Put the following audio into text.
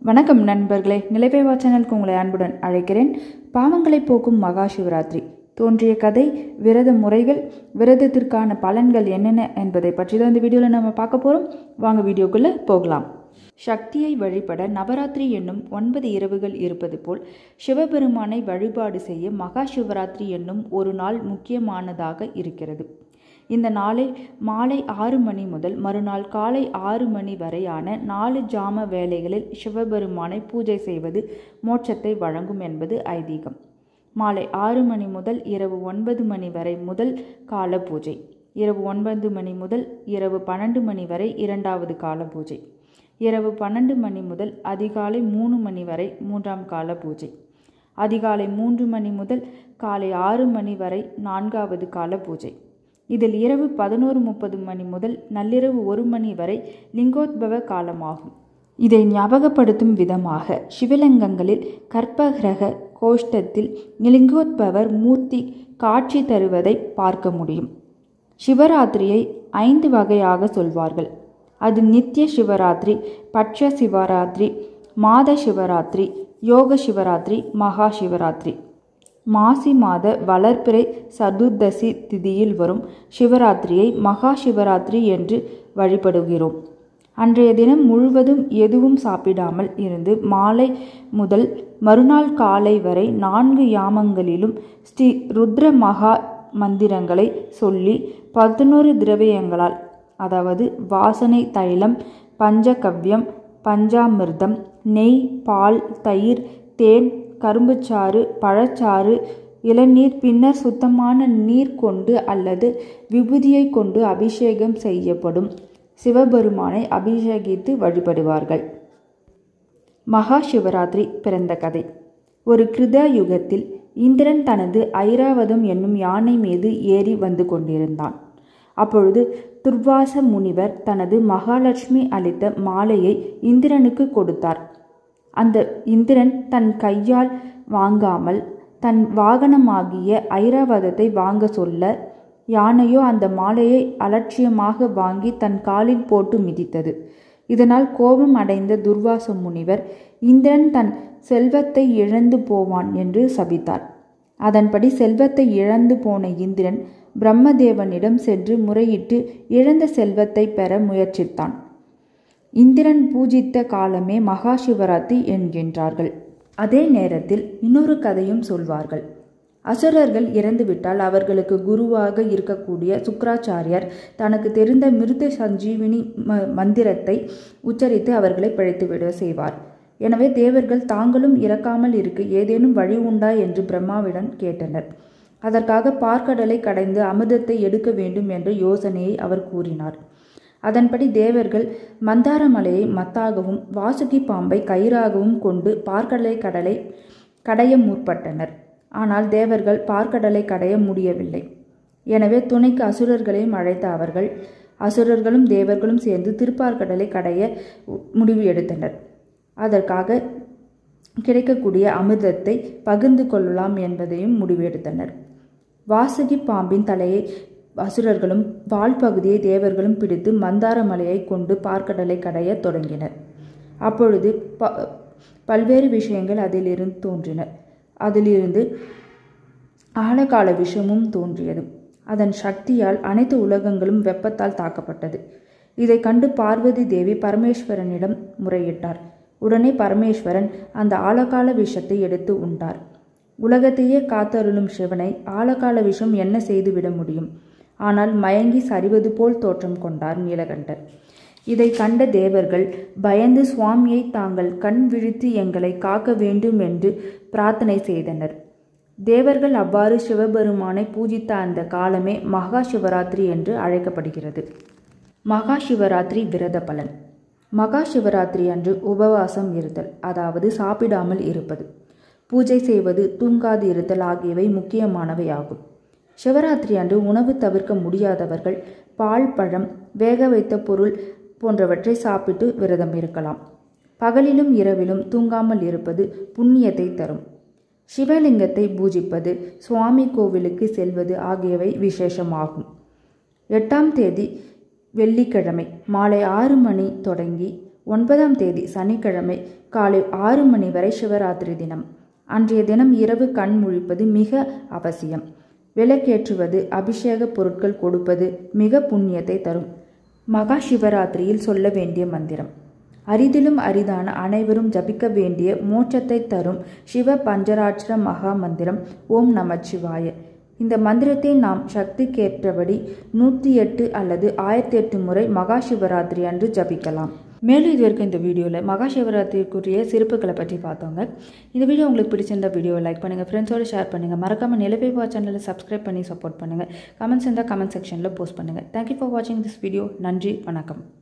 வணக்கம் நண்பர்களே, நிலைபேவா சேனலுக்கு உங்களை அன்புடன் அழைக்கிறேன். பாவங்களை போக்கும் மகா சிவராத்திரி தோன்றிய கதை, விரத முறைகள், விரதத்திற்கான பலன்கள் என்னென்ன என்பதை பற்றி தான் இந்த வீடியோவில் நம்ம பார்க்க போகிறோம். வாங்க வீடியோக்குள்ளே போகலாம். சக்தியை வழிபட நவராத்திரி என்னும் 9 இரவுகள் இருப்பது போல் சிவபெருமானை வழிபாடு செய்ய மகா சிவராத்திரி என்னும் ஒரு நாள் முக்கியமானதாக இருக்கிறது. இந்த நாளை மாலை 6 மணி முதல் மறுநாள் காலை 6 மணி வரையான 4 ஜாம வேளைகளில் சிவபெருமானை பூஜை செய்வது மோட்சத்தை வழங்கும் என்பது ஐதீகம். மாலை 6 மணி முதல் இரவு 9 மணி வரை முதல் கால பூஜை, இரவு 9 மணி முதல் இரவு 12 மணி வரை இரண்டாவது கால பூஜை, இரவு 12 மணி முதல் அதிகாலை 3 மணி வரை மூன்றாம் கால பூஜை, அதிகாலை 3 மணி முதல் காலை 6 மணி வரை 4வது கால பூஜை. இதில் இரவு 11:30 மணி முதல் நள்ளிரவு 1 மணி வரை லிங்கோத்பவ காலமாகும். இதை ஞாபகப்படுத்தும் விதமாக சிவலிங்கங்களில் கற்பகிரக கோஷ்டத்தில் லிங்கோத்பவர் மூர்த்தி காட்சி தருவதை பார்க்க முடியும். சிவராத்திரியை 5 வகையாக சொல்வார்கள். அது நித்திய சிவராத்திரி, பட்ச சிவராத்திரி, மாத சிவராத்திரி, யோக சிவராத்திரி, மகா சிவராத்திரி. மாசி மாத வளர்பிறை சதுர்தசி திதியில் வரும் சிவராத்திரியை மகா சிவராத்திரி என்று வழிபடுகிறோம். அன்றைய தினம் முழுவதும் எதுவும் சாப்பிடாமல் இருந்து மாலை முதல் மறுநாள் காலை வரை 4 யாமங்களிலும் ஸ்ரீ ருத்ர மகா மந்திரங்களை சொல்லி 11 திரவியங்களால், அதாவது வாசனை தைலம், பஞ்சகவ்யம், பஞ்சாமிர்தம், நெய், பால், தயிர், தேன், கரும்புச்சாறு, பழச்சாறு, இளநீர், பின்னர் சுத்தமான நீர் கொண்டு அல்லது விபூதியை கொண்டு அபிஷேகம் செய்யப்படும் சிவபெருமானை அபிஷேகித்து வழிபடுவார்கள். மகா சிவராத்திரி பிறந்த கதை. ஒரு கிருத யுகத்தில் இந்திரன் தனது ஐராவதம் என்னும் யானை மீது ஏறி வந்து கொண்டிருந்தான். அப்பொழுது துர்வாச முனிவர் தனது மகாலட்சுமி அளித்த மாலையை இந்திரனுக்கு கொடுத்தார். அந்த இந்திரன் தன் கையால் வாங்காமல் தன் வாகனமாகிய ஐராவதத்தை வாங்க சொல்ல, யானையோ அந்த மாலையை அலட்சியமாக வாங்கி தன் காலில் போட்டு மிதித்தது. இதனால் கோபம் அடைந்த துர்வாச முனிவர் இந்திரன் தன் செல்வத்தை இழந்து போவான் என்று சபித்தார். அதன்படி செல்வத்தை இழந்து போன இந்திரன் பிரம்மதேவனிடம் சென்று முறையிட்டு இழந்த செல்வத்தை பெற முயற்சித்தான். இந்திரன் பூஜித்த காலமே மகா சிவராத்திரி என்கின்றார்கள். அதே நேரத்தில் இன்னொரு கதையும் சொல்வார்கள். அசுரர்கள் இறந்துவிட்டால் அவர்களுக்கு குருவாக இருக்கக்கூடிய சுக்கிராச்சாரியார் தனக்கு தெரிந்த மிருத சஞ்சீவினி மந்திரத்தை உச்சரித்து அவர்களை பிழைத்துவிட செய்வார். எனவே தேவர்கள் தாங்களும் இறக்காமல் இருக்க ஏதேனும் வழி உண்டா என்று பிரம்மாவிடம் கேட்டனர். அதற்காக பார்க்கடலை கடைந்து அமிர்தத்தை எடுக்க வேண்டும் என்ற யோசனையை அவர் கூறினார். அதன்படி தேவர்கள் மந்தார மலையை மத்தாகவும் வாசுகி பாம்பை கயிறாகவும் கொண்டு பார்க்கடலை கடைய முற்பட்டனர். ஆனால் தேவர்கள் பார்க்கடலை கடைய முடியவில்லை. எனவே துணைக்கு அசுரர்களையும் அழைத்த அவர்கள் அசுரர்களும் தேவர்களும் சேர்ந்து திருப்பார்கடலை கடைய முடிவு எடுத்தனர். அதற்காக கிடைக்கக்கூடிய அமிர்தத்தை பகிர்ந்து கொள்ளலாம் என்பதையும் முடிவு எடுத்தனர். வாசுகி பாம்பின் தலையை அசுரர்களும் வால் பகுதியை தேவர்களும் பிடித்து மந்தார மலையை கொண்டு பார்க்கடலை கடைய தொடங்கினர். அப்பொழுது பல்வேறு விஷயங்கள் அதிலிருந்து தோன்றின. அதிலிருந்து ஆழகால விஷமும் தோன்றியது. அதன் சக்தியால் அனைத்து உலகங்களும் வெப்பத்தால் தாக்கப்பட்டது. இதை கண்டு பார்வதி தேவி பரமேஸ்வரனிடம் முறையிட்டார். உடனே பரமேஸ்வரன் அந்த ஆழகால விஷத்தை எடுத்து உண்டார். உலகத்தையே காத்தருளும் சிவனை ஆழகால விஷம் என்ன செய்துவிட முடியும்? ஆனால் மயங்கி சரிவது போல் தோற்றம் கொண்டார் நீலகண்டர். இதை கண்ட தேவர்கள் பயந்து சுவாமியை தாங்கள் கண் விழித்து எங்களை காக்க வேண்டும் என்று பிரார்த்தனை செய்தனர். தேவர்கள் அவ்வாறு சிவபெருமானை பூஜித்த அந்த காலமே மகா சிவராத்திரி என்று அழைக்கப்படுகிறது. மகா சிவராத்திரி விரத பலன். மகா சிவராத்திரி அன்று உபவாசம் இருத்தல், அதாவது சாப்பிடாமல் இருப்பது, பூஜை செய்வது, தூங்காது இருத்தல் ஆகியவை முக்கியமானவையாகும். சிவராத்திரி அன்று உணவு தவிர்க்க முடியாதவர்கள் பால், பழம், வேக வைத்த பொருள் போன்றவற்றை சாப்பிட்டு விரதம் இருக்கலாம். பகலிலும் இரவிலும் தூங்காமல் இருப்பது புண்ணியத்தை தரும். சிவலிங்கத்தை பூஜிப்பது, சுவாமி கோவிலுக்கு செல்வது ஆகியவை விசேஷமாகும். 8ஆம் தேதி வெள்ளிக்கிழமை மாலை 6 மணி தொடங்கி 9ஆம் தேதி சனிக்கிழமை காலை 6 மணி வரை சிவராத்திரி தினம். அன்றைய தினம் இரவு கண் முழிப்பது மிக அவசியம். விளக்கேற்றுவது, அபிஷேக பொருட்கள் கொடுப்பது மிக புண்ணியத்தை தரும். மகா சிவராத்திரியில் சொல்ல வேண்டிய மந்திரம். அரிதிலும் அரிதான அனைவரும் ஜபிக்க வேண்டிய மோட்சத்தை தரும் சிவ பஞ்சராட்சர மகா மந்திரம் ஓம் நமச்சிவாய. இந்த மந்திரத்தை நாம் சக்திக்கேற்றபடி 108 அல்லது 1008 முறை மகா சிவராத்திரி அன்று ஜபிக்கலாம். மேலும் இது வரைக்கும் இந்த வீடியோவில் மகா சிவராத்திரிக்குரிய சிறப்புகளை பற்றி பார்த்தோங்க. இந்த வீடியோ உங்களுக்கு பிடிச்சிருந்த வீடியோவை லைக் பண்ணுங்கள், ஃப்ரெண்ட்ஸோடு ஷேர் பண்ணுங்கள். மறக்காமல் நிலவேவா சேனலை சப்ஸ்கிரைப் பண்ணி சப்போர்ட் பண்ணுங்கள். கமெண்ட்ஸ் இருந்தால் கமெண்ட் செக்ஷனில் போஸ்ட் பண்ணுங்கள். தேங்க்யூ ஃபார் வாட்சிங் திஸ் வீடியோ. நன்றி, வணக்கம்.